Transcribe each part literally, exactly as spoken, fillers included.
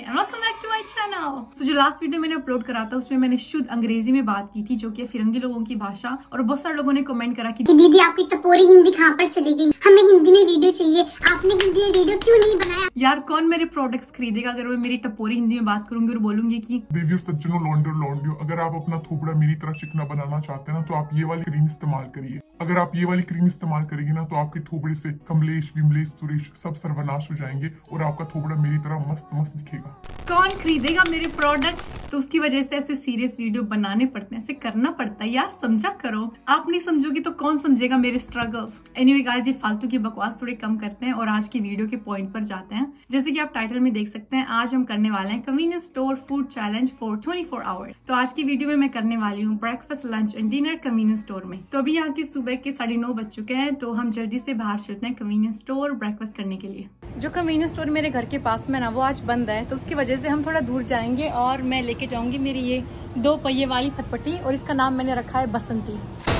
And welcome back to my channel. तो जो last video मैंने अपलोड करा था उसमें मैंने शुद्ध अंग्रेजी में बात की थी, जो कि फिरंगी लोगों की भाषा, और बहुत सारे लोगों ने कमेंट करा कि दीदी आपकी टपोरी हिंदी कहाँ पर चली गई, हमें हिंदी में वीडियो चाहिए, आपने हिंदी में वीडियो क्यों नहीं बनाया। यार कौन मेरे प्रोडक्ट्स खरीदेगा अगर मैं मेरी टपोरी हिंदी में बात करूंगी और बोलूंगी कि दीदी सज्जनों लौंडो लौंडियो, अगर आप अपना थोपड़ा मेरी तरह चिकना बनाना चाहते हैं ना तो आप ये वाली क्रीम इस्तेमाल करिए। अगर आप ये वाली क्रीम इस्तेमाल करेंगे ना तो आपके थोपड़े से कमलेश विमलेश सुरेश सब सर्वनाश हो जाएंगे और आपका थोपड़ा मेरी तरह मस्त मस्त दिखेगा। कौन खरीदेगा मेरे प्रोडक्ट्स? तो उसकी वजह से ऐसे सीरियस वीडियो बनाने पड़ते हैं, ऐसे करना पड़ता है यार, समझा करो। आप नहीं समझोगी तो कौन समझेगा मेरे स्ट्रगल्स। एनीवे गाइस, ये फालतू की बकवास थोड़े कम करते हैं और आज की वीडियो के पॉइंट पर जाते हैं। जैसे कि आप टाइटल में देख सकते हैं, आज हम करने वाले हैं convenience store food challenge for twenty four hours. तो आज की वीडियो में मैं करने वाली हूँ breakfast, lunch and dinner convenience store में। तो अभी यहाँ की सुबह के साढ़े नौ बज चुके हैं, तो हम जल्दी से बाहर चलते हैं कन्वीनियंस स्टोर ब्रेकफास्ट करने के लिए। जो कन्वीनियंस स्टोर मेरे घर के पास में ना, वो आज बंद है, तो उसकी वजह से हम थोड़ा दूर जाएंगे और मैं लेके जाऊंगी मेरी ये दो पहिए वाली फटफटी, और इसका नाम मैंने रखा है बसंती।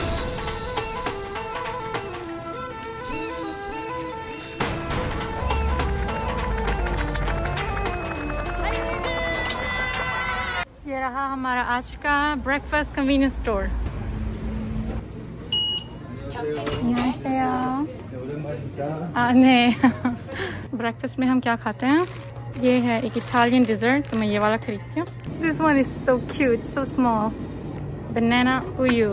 ये रहा हमारा आज का ब्रेकफास्ट कन्वीनियंस स्टोर। यहाँ से आने ब्रेकफास्ट में हम क्या खाते हैं, ये है एक इटालियन डिजर्ट, तो मैं ये वाला खरीदती हूँ। This one is so cute, so small, banana उयू।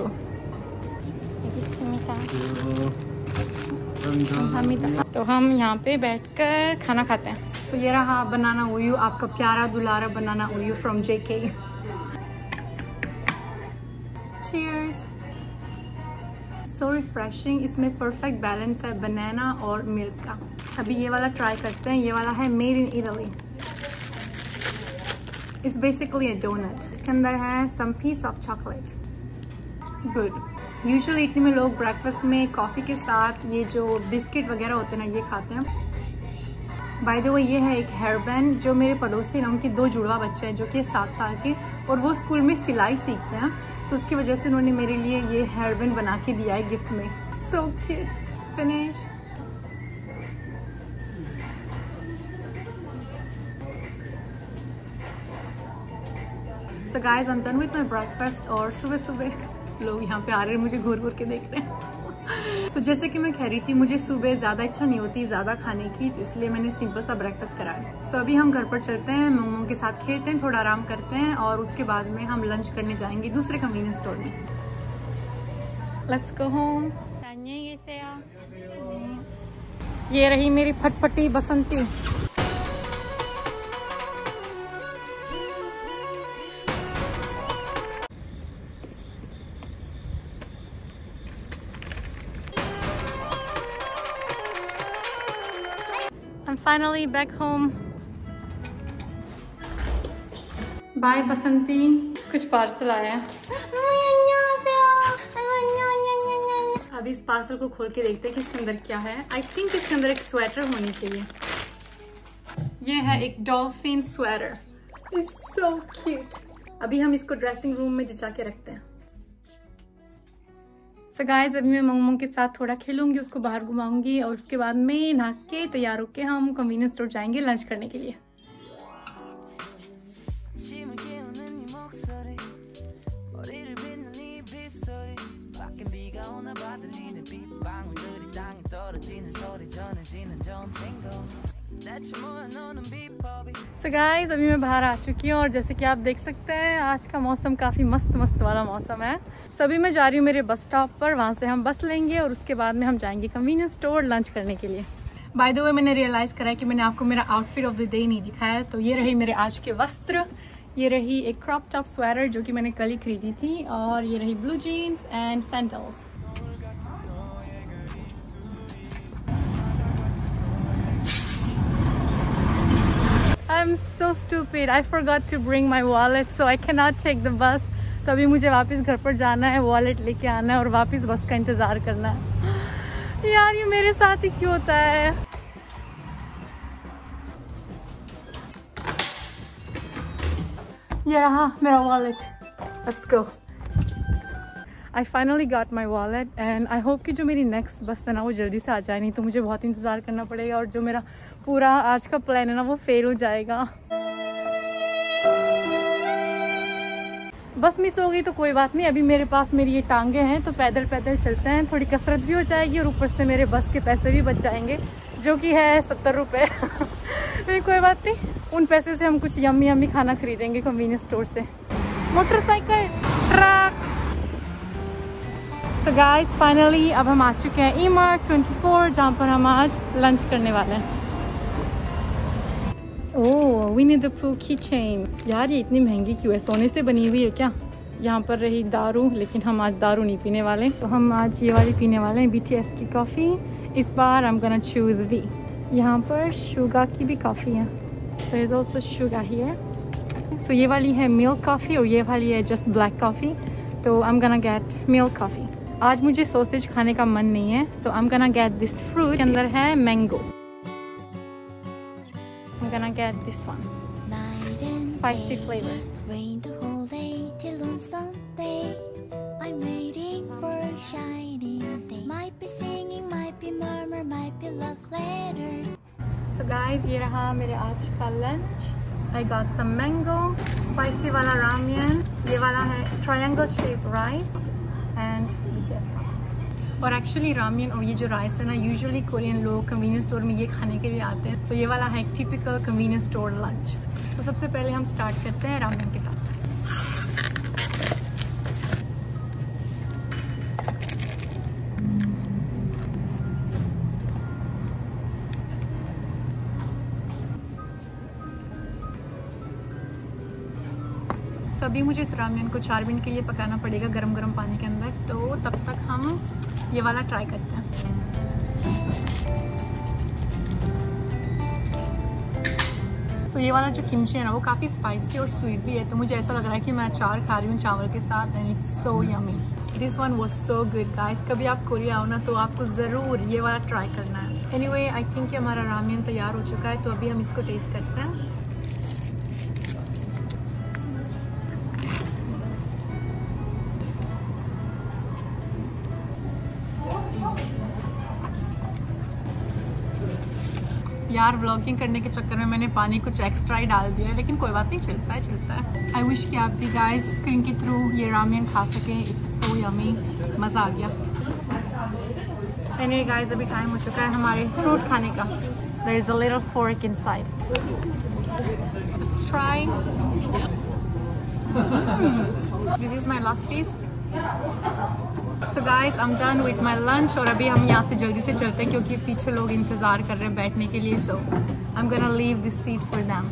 तो हम यहाँ पे बैठकर खाना खाते हैं। तो ये रहा बनाना उयू, आपका प्यारा दुलारा बनाना उयू from JK. Cheers. So refreshing, इसमें परफेक्ट बैलेंस है बनाना और मिल्क का। अभी ये वाला ट्राई करते हैं, ये वाला है made in Italy. It's basically a donut, इसके अंदर है some piece of chocolate. Good. Usually Italy में लोग ब्रेकफास्ट में कॉफ़ी के साथ ये जो बिस्किट वगैरह होते हैं ना, ये खाते हैं। बाय द वे, ये है एक हेयर बैंड जो मेरे पड़ोसी ना, उनके दो जुड़वा बच्चे हैं जो कि सात साल के, और वो स्कूल में सिलाई सीखते हैं, तो उसकी वजह से उन्होंने मेरे लिए ये हेयर बैंड बना के दिया है गिफ्ट में। So cute. Finish. So guys, I'm done with my breakfast, और सुबह सुबह लोग यहाँ पे आ रहे हैं, मुझे घूर घूर के देख रहे हैं। तो जैसे कि मैं कह रही थी, मुझे सुबह ज़्यादा इच्छा नहीं होती ज़्यादा खाने की, तो इसलिए मैंने सिंपल सा ब्रेकफास्ट करा है। सो so, अभी हम घर पर चलते हैं, मोमो के साथ खेलते हैं, थोड़ा आराम करते हैं, और उसके बाद में हम लंच करने जाएंगे दूसरे कन्वीनियंस स्टोर में। Let's go home. ये रही मेरी फटफटी बसंती। I'm finally back home. Bye बसंती। कुछ पार्सल आया है, अभी इस पार्सल को खोल के देखते हैं कि इसके अंदर क्या है। आई थिंक इसके अंदर एक स्वेटर होनी चाहिए। ये है एक dolphin sweater, it's so cute. अभी हम इसको ड्रेसिंग रूम में जचा के रखते हैं। सो गाइस, अभी मैं मोमो के साथ थोड़ा खेलूंगी, उसको बाहर घुमाऊंगी, और उसके बाद में नहा के तैयार होके हम कन्वीनियंस स्टोर जाएंगे लंच करने के लिए। सो गाइस, अभी मैं बाहर आ चुकी हूँ, और जैसे कि आप देख सकते हैं आज का मौसम काफ़ी मस्त मस्त वाला मौसम है। सो अभी मैं जा रही हूँ मेरे बस स्टॉप पर, वहाँ से हम बस लेंगे और उसके बाद में हम जाएंगे कन्वीनियंस स्टोर लंच करने के लिए। बाय द वे, मैंने रियलाइज़ करा है कि मैंने आपको मेरा आउटफिट ऑफ द डे नहीं दिखाया है। तो ये रही मेरे आज के वस्त्र। ये रही एक क्रॉप टॉप स्वेटर जो कि मैंने कल ही खरीदी थी, और ये रही blue jeans and sandals. I'm so stupid. I forgot to bring my wallet, so I cannot take the bus. तो अभी मुझे वापस घर पर जाना है, वॉलेट लेके आना है और वापस बस का इंतज़ार करना है। यार ये मेरे साथ ही क्यों होता है? ये रहा मेरा wallet. Let's go. I finally got my wallet and I hope कि जो मेरी नेक्स्ट बस है ना वो जल्दी से आ जाए, नहीं तो मुझे बहुत इंतज़ार करना पड़ेगा और जो मेरा पूरा आज का प्लान है ना वो फेल हो जाएगा। बस मिस हो गई तो कोई बात नहीं, अभी मेरे पास मेरी ये टांगे हैं तो पैदल पैदल चलते हैं, थोड़ी कसरत भी हो जाएगी और ऊपर से मेरे बस के पैसे भी बच जाएंगे जो कि है सत्तर रुपये। कोई बात नहीं, उन पैसे से हम कुछ यम्मी यम्मी खाना खरीदेंगे कन्वीनियंस स्टोर से। Motorcycle, truck. So guys finally अब हम आ चुके हैं ई मार्ट ट्वेंटी फोर, जहाँ पर हम आज लंच करने वाले हैं। ओह विनी द पूह की चेन। यार ये इतनी महंगी क्यों है, सोने से बनी हुई है क्या? यहाँ पर रही दारू, लेकिन हम आज दारू नहीं पीने वाले, तो हम आज ये वाली पीने वाले हैं, बी टी एस की कॉफ़ी। इस बार I'm gonna choose V। यहाँ पर शुगा की भी कॉफ़ी है, there is also sugar here। so ये वाली है मिल्क कॉफ़ी और ये वाली है जस्ट ब्लैक कॉफ़ी, तो I'm gonna get milk coffee. आज मुझे सॉसेज खाने का मन नहीं है, so I'm gonna get this fruit। के अंदर है mango. I'm gonna get this one, spicy flavor। Rain the whole day till on Sunday. I'm waiting for a shining day. Might be singing, might be murmur, might be love letters. So guys ये रहा मेरे आज का lunch. I got some mango, spicy वाला रामियन, ये वाला है triangle shaped rice and B T S का। और एक्चुअली रामियन और ये जो राइस है ना, यूजुअली कोरियन लोग कन्वीनियंस स्टोर में ये खाने के लिए आते हैं। सो so ये वाला है एक टिपिकल कन्वीनियंस स्टोर लंच। तो सबसे पहले हम स्टार्ट करते हैं रामियन के साथ। so अभी मुझे इस रामियन को चार मिनट के लिए पकाना पड़ेगा गरम गरम पानी के अंदर, तो तब तक हम ये वाला ट्राई करते हैं। so ये वाला जो किमची है ना, वो काफ़ी स्पाइसी और स्वीट भी है, तो मुझे ऐसा लग रहा है कि मैं अचार खा रही हूँ चावल के साथ, and it's so yummy. This one was so good guys. कभी आप कोरिया आओ ना तो आपको ज़रूर ये वाला ट्राई करना है। एनीवे आई थिंक कि हमारा रामियन तैयार हो चुका है, तो अभी हम इसको टेस्ट करते हैं। यार व्लॉगिंग करने के चक्कर में मैंने पानी कुछ एक्स्ट्रा ही डाल दिया है, लेकिन कोई बात नहीं, चलता है चलता है। आई विश कि आप भी गाइस स्क्रीन के थ्रू ये रामियन खा सकें। इट्स सो यमी, मज़ा आ गया। एनीवे गाइस अभी टाइम हो चुका है हमारे फ्रूट खाने का। There is a little fork inside, let's try. This is my last piece. So guys, I'm done with my lunch और अभी हम यहाँ से जल्दी से चलते हैं क्योंकि पीछे लोग इंतज़ार कर रहे हैं बैठने के लिए। So I'm gonna leave this seat for them।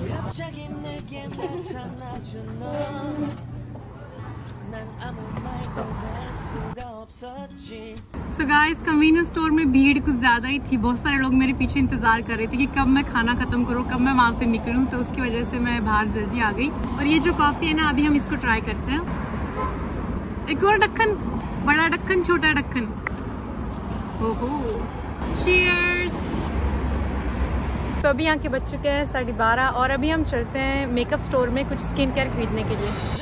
So guys, convenience store में भीड़ कुछ ज़्यादा ही थी, बहुत सारे लोग मेरे पीछे इंतज़ार कर रहे थे कि कब मैं खाना ख़त्म करूँ, कब मैं वहाँ से निकलूँ, तो उसकी वजह से मैं बाहर जल्दी आ गई। और ये जो कॉफ़ी है ना, अभी हम इसको ट्राई करते हैं। एक और ढक्कन, बड़ा ढक्कन, छोटा ढक्कन। ओहो, चीयर्स। तो अभी यहाँ के बज चुके हैं साढ़े बारह और अभी हम चलते हैं मेकअप स्टोर में कुछ स्किन केयर खरीदने के लिए।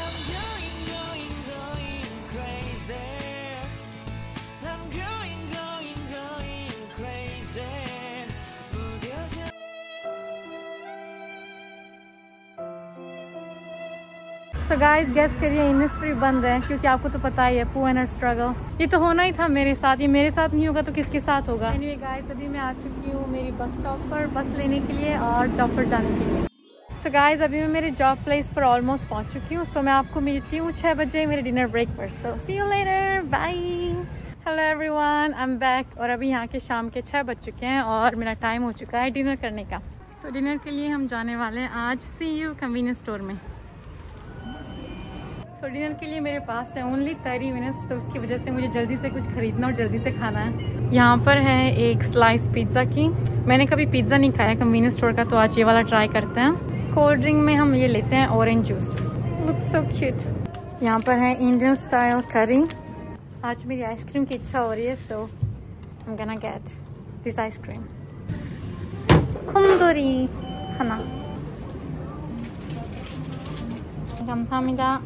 सो गाइस गेस करिए, इनिस्फ्री बंद है क्योंकि आपको तो पता ही है पूह एंड हर स्ट्रगल। ये तो होना ही था मेरे साथ, ये मेरे साथ नहीं होगा तो किसके साथ होगा। एनीवे गाइस अभी मैं आ चुकी हूँ मेरी बस स्टॉप पर बस लेने के लिए और जॉब पर जाने के लिए। सो गाइस अभी मैं मेरे जॉब प्लेस पर ऑलमोस्ट पहुँच चुकी हूँ। सो मैं आपको मिलती हूँ छः बजे मेरे डिनर ब्रेक पर। So see you later, bye. Hello everyone, I am back. और अभी यहाँ के शाम के छः बज चुके हैं और मेरा टाइम हो चुका है डिनर करने का। सो so, डिनर के लिए हम जाने वाले हैं आज सी यू कन्वीनियंस स्टोर में। सो so, डिनर के लिए मेरे पास है ओनली थर्टी मिनट्स, तो उसकी वजह से मुझे जल्दी से कुछ खरीदना और जल्दी से खाना है। यहाँ पर है एक स्लाइस पिज़्ज़ा की। मैंने कभी पिज़्ज़ा नहीं खाया कन्वीनियंस स्टोर का, तो आज ये वाला ट्राई करते हैं। कोल्ड ड्रिंक में हम ये लेते हैं orange juice, looks so cute. यहाँ पर है इंडियन स्टाइल करी। आज मेरी आइसक्रीम की इच्छा हो रही है, so I am gonna get this ice cream. 콩돌이 하나. 감사합니다.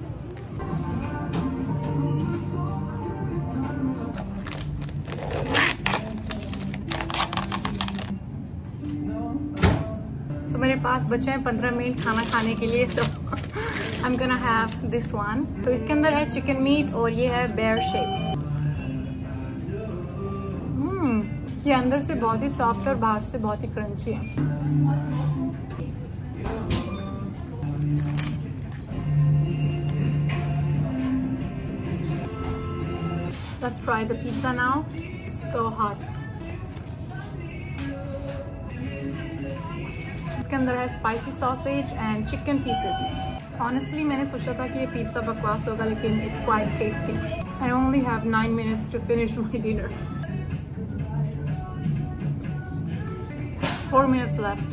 So, मेरे पास बचे हैं पंद्रह मिनट खाना खाने के लिए। so, I'm gonna have this one. तो इसके अंदर है चिकन मीट और ये है बेयर शेप। हम्म, ये अंदर से बहुत ही सॉफ्ट और बाहर से बहुत ही क्रंची है। Let's try the pizza now. So hot. इसके अंदर है spicy sausage and chicken pieces. Honestly मैंने सोचा था कि ये पिज्जा बकवास होगा, लेकिन it's quite tasty. I only have nine minutes to finish my dinner. Four minutes left.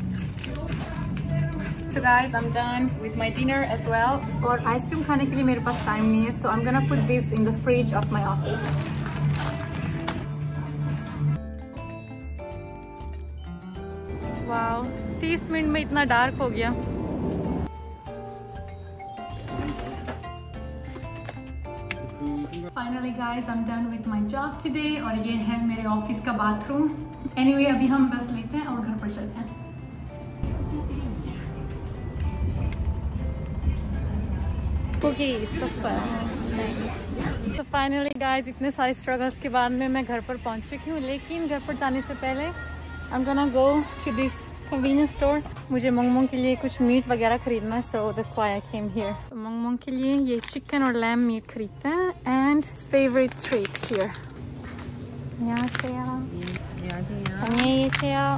So guys, I'm done with my dinner as well. और ice cream खाने के लिए मेरे पास टाइम नहीं है, so I'm gonna put this in the fridge of my office. Wow, तीस minute में इतना डार्क हो गया। Finally guys, I'm done with my job today और ये है मेरे ऑफिस का बाथरूम। Anyway, अभी हम बस लेते हैं और घर पर चलते हैं। तो फाइनली गाइज इतने सारे स्ट्रगल्स के बाद में मैं घर पर पहुंच चुकी हूँ, लेकिन घर पर जाने से पहले I am gonna go to this convenience store. मुझे मंगमंग के लिए कुछ मीट वगैरह खरीदना है, so that's why I came here. तो मंगमंग के लिए ये चिकन और लैम मीट खरीदते हैं एंड फेवरेट ट्रीट हियर। यहाँ से आओ, ये से आओ।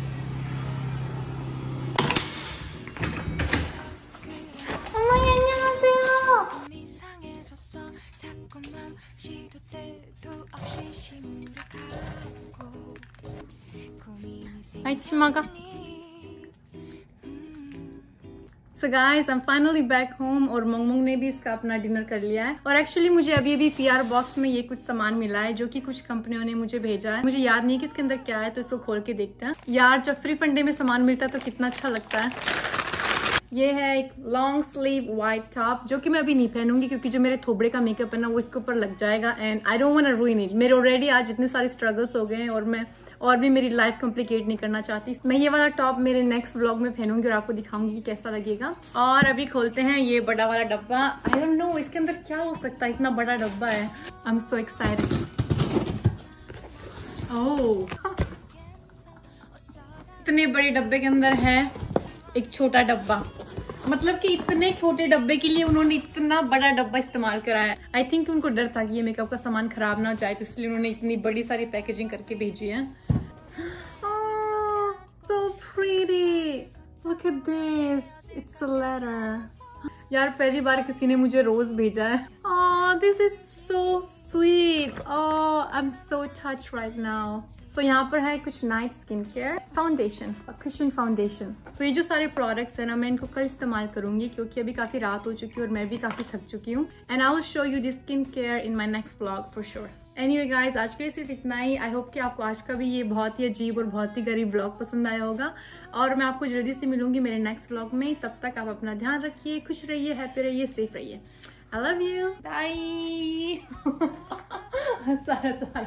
So guys, I'm finally back home और मंगमंग ने भी इसका अपना डिनर कर लिया है। और एक्चुअली मुझे अभी अभी पीआर बॉक्स में ये कुछ सामान मिला है जो कि कुछ कंपनियों ने मुझे भेजा है। मुझे याद नहीं है कि इसके अंदर क्या है, तो इसको खोल के देखते हैं। यार, जब फ्री फंडे में सामान मिलता है तो कितना अच्छा लगता है। ये है एक लॉन्ग स्लीव वाइट टॉप जो कि मैं अभी नहीं पहनूंगी क्योंकि जो मेरे थोबड़े का मेकअप है ना वो इसके ऊपर लग जाएगा and I don't want to ruin it. मेरे ऑलरेडी आज इतने सारे स्ट्रगल्स हो गए हैं और मैं और भी मेरी लाइफ कॉम्प्लिकेट नहीं करना चाहती। मैं ये वाला टॉप मेरे नेक्स्ट व्लॉग में पहनूंगी और आपको दिखाऊंगी कि कैसा लगेगा। और अभी खोलते हैं ये बड़ा वाला डब्बा। आई डोंट नो इसके अंदर क्या हो सकता है, इतना बड़ा डब्बा है। I am so excited. ओह, इतने बड़े डब्बे के अंदर है एक छोटा डब्बा। मतलब कि इतने छोटे डब्बे के लिए उन्होंने इतना बड़ा डब्बा इस्तेमाल करा है। आई थिंक उनको डर था कि ये मेकअप का सामान खराब ना हो जाए, तो इसलिए उन्होंने इतनी बड़ी सारी पैकेजिंग करके भेजी है। Oh, so pretty. Look at this. It's a letter. यार, पहली बार किसी ने मुझे रोज भेजा है। Oh, this is so sweet. Oh, I'm so touched right now. So यहाँ पर है कुछ night skin care foundation, cushion foundation. तो ये जो सारे प्रोडक्ट्स है ना, मैं इनको कल इस्तेमाल करूंगी क्योंकि अभी काफी रात हो चुकी है और मैं भी काफी थक चुकी हूँ। And I will show you this skin care in my next vlog for sure. Anyway guys, आज के लिए सिर्फ इतना ही। आई होप कि आपको आज का भी ये बहुत ही अजीब और बहुत ही गरीब व्लॉग पसंद आया होगा और मैं आपको जल्दी से मिलूंगी मेरे नेक्स्ट व्लॉग में। तब तक आप अपना ध्यान रखिए, खुश रहिए, हैप्पी रहिए, सेफ रहिए। I love you, bye.